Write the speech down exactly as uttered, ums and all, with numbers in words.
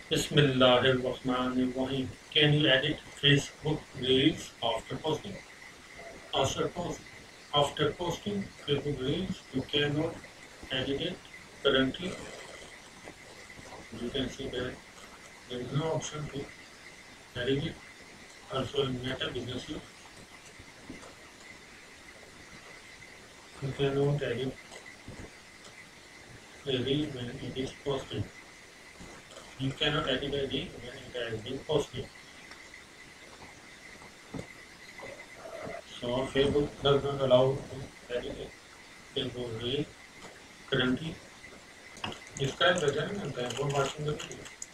Bismillahirrahmanirrahim. Can you edit Facebook Reels after posting? After post, after posting Facebook Reels, you cannot edit it. Currently, you can see that there is no option to edit it. Also in Meta Business Suite, you cannot edit a reel when it is posted. You cannot edit a reel when it has been posted. So Facebook does not allow to edit a Facebook Reel currently. Describe the journey and thanks for watching the video.